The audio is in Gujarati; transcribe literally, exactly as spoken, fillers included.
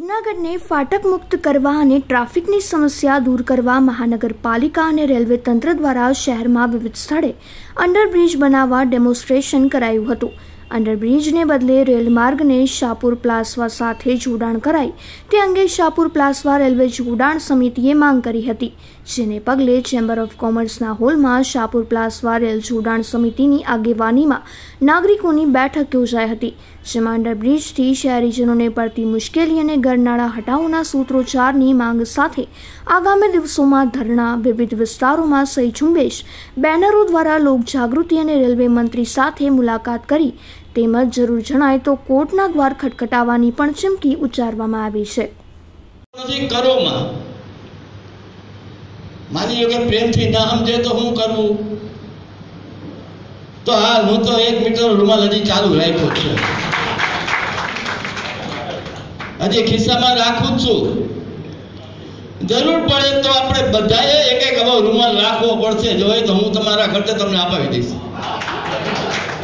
જૂનાગઢને ફાટક મુક્ત કરવા અને ટ્રાફિકની સમસ્યા દૂર કરવા મહાનગરપાલિકા અને રેલવે તંત્ર દ્વારા શહેરમાં વિવિધ સ્થળે અંડરબ્રિજ બનાવવા ડેમોન્સ્ટ્રેશન કરાયું હતું। અંડરબ્રિજને બદલે રેલમાર્ગને શાહપુર પ્લાસવા સાથે જોડાણ કરાય તે અંગે શાહપુર પ્લાસવા રેલવે જોડાણ સમિતિએ માંગ કરી હતી, જેને પગલે ચેમ્બર ઓફ કોમર્સના હોલમાં શાહપુર પ્લાસવા રેલ જોડાણ સમિતિની આગેવાનીમાં નાગરિકોની બેઠક યોજાઈ હતી, જેમાં અંડરબ્રિજથી શહેરીજનોને પડતી મુશ્કેલી અને ગરનાળા હટાવોના સૂત્રોચ્ચારની માંગ સાથે આગામી દિવસોમાં ધરણા, વિવિધ વિસ્તારોમાં સહી ઝુંબેશ, બેનરો દ્વારા લોકજાગૃતિ અને રેલવે મંત્રી સાથે મુલાકાત કરી તેમજ જરૂર જણાય તો કોર્ટના દ્વાર ખટખટાવવાની પણ ચીમકી ઉચ્ચારવામાં આવી છે। માની લો કે પ્રેમથી ના સમજે તો હું કરવું, તો હા હું તો એક મીટર રૂમાલ હજી ચાલુ રાખ્યો છે, હજી ખિસ્સામાં રાખું જ છું। જરૂર પડે તો આપણે બધાએ એક એક હવે રૂમાલ રાખવો પડશે, જોઈએ તો હું તમારા ખર્ચે તમને અપાવી દઈશ।